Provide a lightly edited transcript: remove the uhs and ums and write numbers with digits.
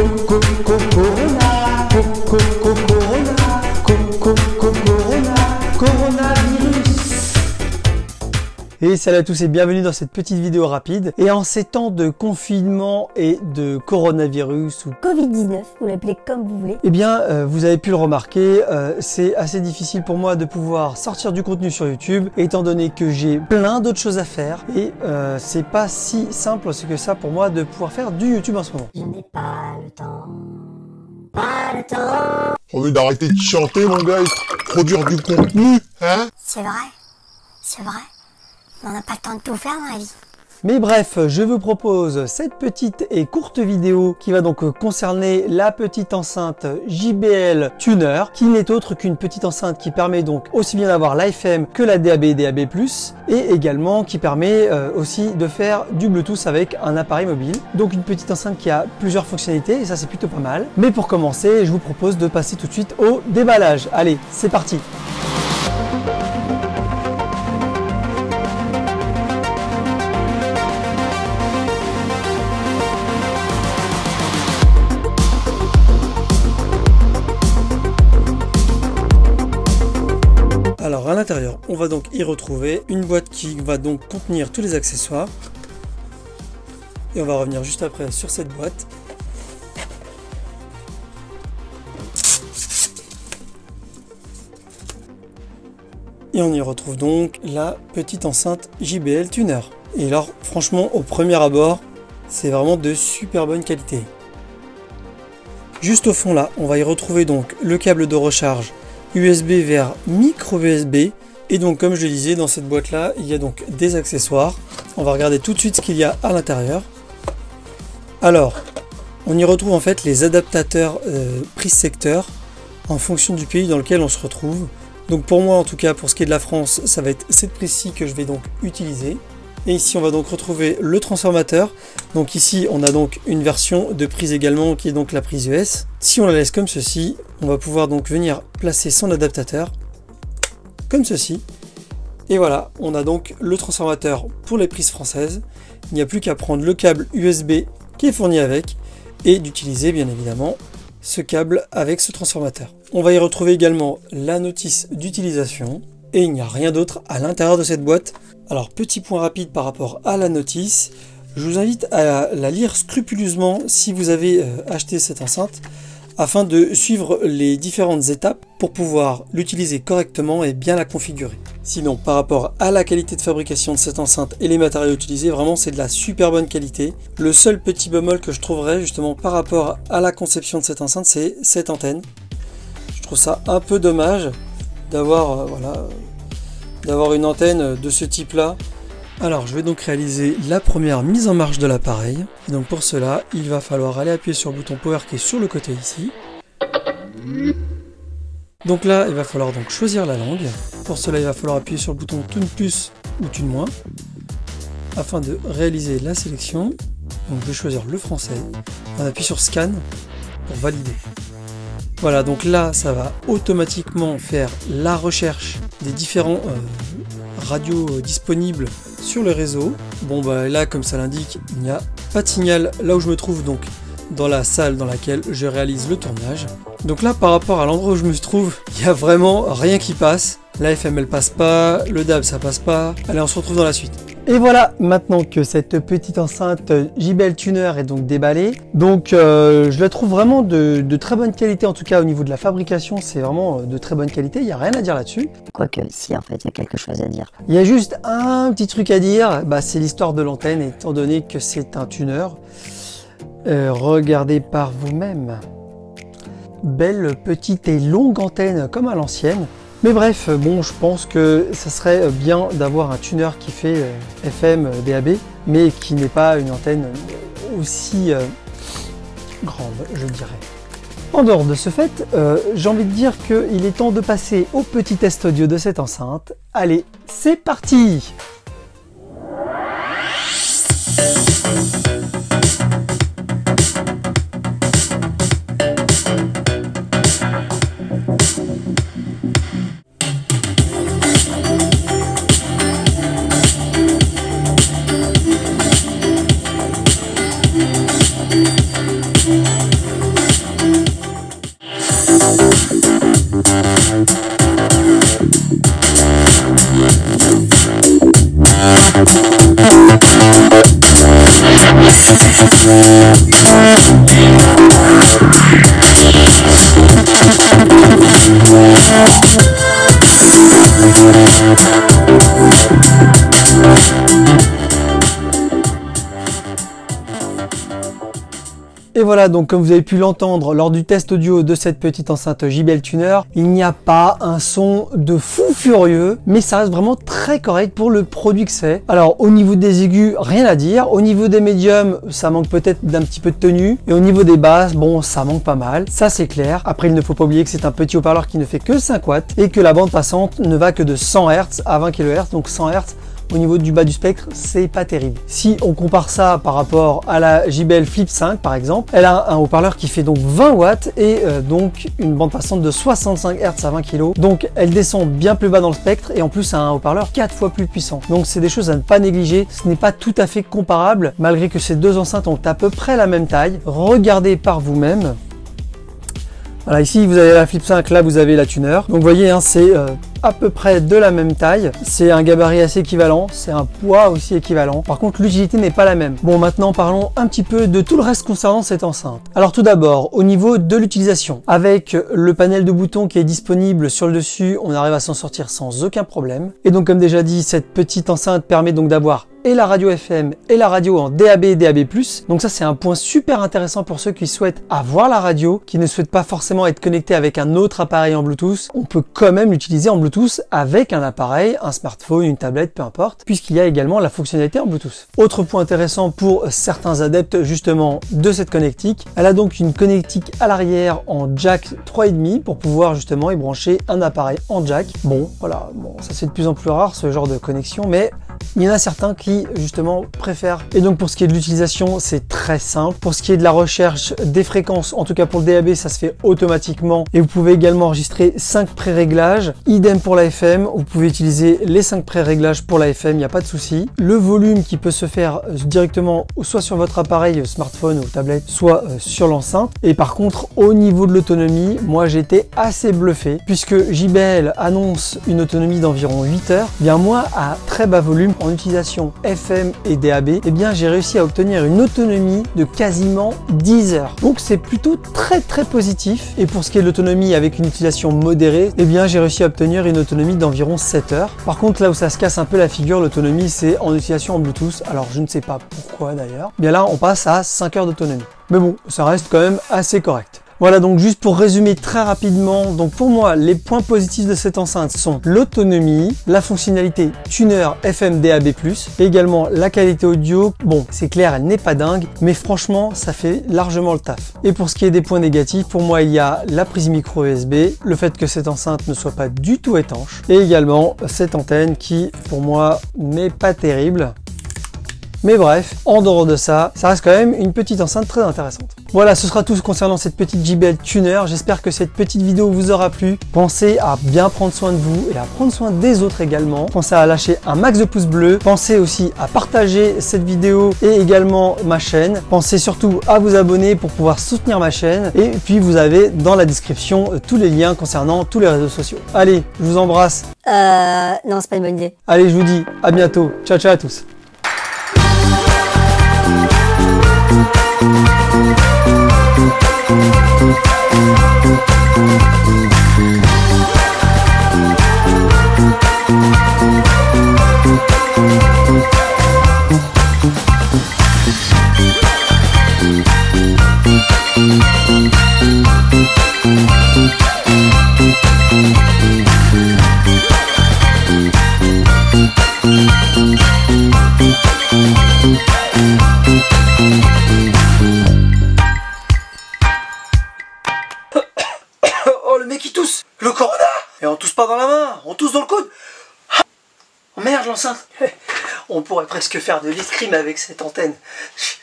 Et salut à tous et bienvenue dans cette petite vidéo rapide. Et en ces temps de confinement et de coronavirus ou Covid-19, vous l'appelez comme vous voulez. Eh bien, vous avez pu le remarquer, c'est assez difficile pour moi de pouvoir sortir du contenu sur YouTube, étant donné que j'ai plein d'autres choses à faire. Et c'est pas si simple que ça pour moi de pouvoir faire du YouTube en ce moment. Je n'ai pas le temps. Pas le temps. Envie d'arrêter de chanter, mon gars, et produire du contenu, hein? C'est vrai. C'est vrai. On n'a pas le temps de tout faire dans la vie. Mais bref, je vous propose cette petite et courte vidéo qui va donc concerner la petite enceinte JBL Tuner, qui n'est autre qu'une petite enceinte qui permet donc aussi bien d'avoir l'AFM que la DAB et DAB+, et également qui permet aussi de faire du Bluetooth avec un appareil mobile. Donc une petite enceinte qui a plusieurs fonctionnalités et ça c'est plutôt pas mal. Mais pour commencer, je vous propose de passer tout de suite au déballage. Allez, c'est parti! Alors à l'intérieur, on va donc y retrouver une boîte qui va donc contenir tous les accessoires. Et on va revenir juste après sur cette boîte. Et on y retrouve donc la petite enceinte JBL Tuner. Et alors franchement, au premier abord, c'est vraiment de super bonne qualité. Juste au fond là, on va y retrouver donc le câble de recharge USB vers micro USB. Et donc comme je le disais, dans cette boîte là il y a donc des accessoires. On va regarder tout de suite ce qu'il y a à l'intérieur. Alors on y retrouve en fait les adaptateurs prise secteur en fonction du pays dans lequel on se retrouve. Donc pour moi en tout cas, pour ce qui est de la France, ça va être cette prise-ci que je vais donc utiliser. Et ici on va donc retrouver le transformateur. Donc ici on a donc une version de prise également qui est donc la prise US. Si on la laisse comme ceci, on va pouvoir donc venir placer son adaptateur comme ceci. Et voilà, on a donc le transformateur pour les prises françaises. Il n'y a plus qu'à prendre le câble USB qui est fourni avec et d'utiliser bien évidemment ce câble avec ce transformateur. On va y retrouver également la notice d'utilisation. Et il n'y a rien d'autre à l'intérieur de cette boîte. Alors petit point rapide par rapport à la notice, je vous invite à la lire scrupuleusement si vous avez acheté cette enceinte, afin de suivre les différentes étapes pour pouvoir l'utiliser correctement et bien la configurer. Sinon par rapport à la qualité de fabrication de cette enceinte et les matériaux utilisés, vraiment c'est de la super bonne qualité. Le seul petit bémol que je trouverais justement par rapport à la conception de cette enceinte, c'est cette antenne. Je trouve ça un peu dommage d'avoir d'avoir une antenne de ce type là. Alors je vais donc réaliser la première mise en marche de l'appareil. Et donc pour cela il va falloir aller appuyer sur le bouton power qui est sur le côté ici. Donc là il va falloir donc choisir la langue. Pour cela il va falloir appuyer sur le bouton tune plus ou tune moins afin de réaliser la sélection. Donc je vais choisir le français. On appuie sur scan pour valider. Voilà, donc là ça va automatiquement faire la recherche des différents radios disponibles sur le réseau. Bon bah là comme ça l'indique, il n'y a pas de signal là où je me trouve, donc dans la salle dans laquelle je réalise le tournage. Donc là par rapport à l'endroit où je me trouve, il n'y a vraiment rien qui passe. La FM elle passe pas, le DAB ça passe pas. Allez, on se retrouve dans la suite. Et voilà, maintenant que cette petite enceinte JBL Tuner est donc déballée, donc je la trouve vraiment de très bonne qualité, en tout cas au niveau de la fabrication, c'est vraiment de très bonne qualité, il n'y a rien à dire là-dessus. Quoique, si en fait, il y a quelque chose à dire. Il y a juste un petit truc à dire, bah, c'est l'histoire de l'antenne, étant donné que c'est un tuner. Regardez par vous-même. Belle petite et longue antenne comme à l'ancienne. Mais bref, bon, je pense que ça serait bien d'avoir un tuner qui fait FM, DAB, mais qui n'est pas une antenne aussi grande, je dirais. En dehors de ce fait, j'ai envie de dire qu'il est temps de passer au petit test audio de cette enceinte. Allez, c'est parti! Et voilà, donc comme vous avez pu l'entendre lors du test audio de cette petite enceinte JBL Tuner, il n'y a pas un son de fou furieux, mais ça reste vraiment très correct pour le produit que c'est. Alors au niveau des aigus, rien à dire. Au niveau des médiums, ça manque peut-être d'un petit peu de tenue. Et au niveau des basses, bon, ça manque pas mal, ça c'est clair. Après, il ne faut pas oublier que c'est un petit haut-parleur qui ne fait que 5 watts et que la bande passante ne va que de 100 Hz à 20 kHz, donc 100 Hz. Au niveau du bas du spectre, c'est pas terrible. Si on compare ça par rapport à la JBL Flip 5 par exemple, elle a un haut-parleur qui fait donc 20 watts et donc une bande passante de 65 Hz à 20 kg. Donc elle descend bien plus bas dans le spectre et en plus a un haut-parleur 4 fois plus puissant. Donc c'est des choses à ne pas négliger. Ce n'est pas tout à fait comparable malgré que ces deux enceintes ont à peu près la même taille. Regardez par vous-même. Voilà, ici vous avez la Flip 5, là vous avez la Tuner. Donc vous voyez, hein, c'est à peu près de la même taille. C'est un gabarit assez équivalent, c'est un poids aussi équivalent. Par contre, l'utilité n'est pas la même. Bon, maintenant parlons un petit peu de tout le reste concernant cette enceinte. Alors tout d'abord, au niveau de l'utilisation, avec le panel de boutons qui est disponible sur le dessus, on arrive à s'en sortir sans aucun problème. Et donc comme déjà dit, cette petite enceinte permet donc d'avoir et la radio FM et la radio en DAB et DAB+. Donc ça c'est un point super intéressant pour ceux qui souhaitent avoir la radio, qui ne souhaitent pas forcément être connectés avec un autre appareil en Bluetooth. On peut quand même l'utiliser en Bluetooth avec un appareil, un smartphone, une tablette, peu importe, puisqu'il y a également la fonctionnalité en Bluetooth. Autre point intéressant pour certains adeptes justement de cette connectique, elle a donc une connectique à l'arrière en jack 3,5 pour pouvoir justement y brancher un appareil en jack. Bon, voilà, bon, ça c'est de plus en plus rare ce genre de connexion, mais il y en a certains qui justement préfèrent. Et donc pour ce qui est de l'utilisation, c'est très simple. Pour ce qui est de la recherche des fréquences, en tout cas pour le DAB, ça se fait automatiquement. Et vous pouvez également enregistrer 5 pré-réglages. Idem pour la FM, vous pouvez utiliser les 5 pré-réglages pour la FM, il n'y a pas de souci. Le volume qui peut se faire directement soit sur votre appareil smartphone ou tablette, soit sur l'enceinte. Et par contre, au niveau de l'autonomie, moi j'ai été assez bluffé puisque JBL annonce une autonomie d'environ 8 heures. Bien moi, à très bas volume, en utilisation FM et DAB, eh bien j'ai réussi à obtenir une autonomie de quasiment 10 heures. Donc c'est plutôt très positif. Et pour ce qui est de l'autonomie avec une utilisation modérée, eh bien j'ai réussi à obtenir une autonomie d'environ 7 heures. Par contre là où ça se casse un peu la figure, l'autonomie c'est en utilisation en Bluetooth. Alors je ne sais pas pourquoi d'ailleurs. Bien là on passe à 5 heures d'autonomie. Mais bon, ça reste quand même assez correct. Voilà, donc juste pour résumer très rapidement, donc pour moi les points positifs de cette enceinte sont l'autonomie, la fonctionnalité tuner FM DAB+, et également la qualité audio. Bon, c'est clair, elle n'est pas dingue, mais franchement ça fait largement le taf. Et pour ce qui est des points négatifs, pour moi il y a la prise micro USB, le fait que cette enceinte ne soit pas du tout étanche, et également cette antenne qui pour moi n'est pas terrible. Mais bref, en dehors de ça, ça reste quand même une petite enceinte très intéressante. Voilà, ce sera tout concernant cette petite JBL Tuner. J'espère que cette petite vidéo vous aura plu. Pensez à bien prendre soin de vous et à prendre soin des autres également. Pensez à lâcher un max de pouces bleus. Pensez aussi à partager cette vidéo et également ma chaîne. Pensez surtout à vous abonner pour pouvoir soutenir ma chaîne. Et puis vous avez dans la description tous les liens concernant tous les réseaux sociaux. Allez, je vous embrasse. Non, c'est pas une bonne idée. Allez, je vous dis à bientôt. Ciao, ciao à tous. Oh, le mec il tousse! Le corona! Et on tousse pas dans la main, on tousse dans le coude! Oh merde, l'enceinte! On pourrait presque faire de l'escrime avec cette antenne.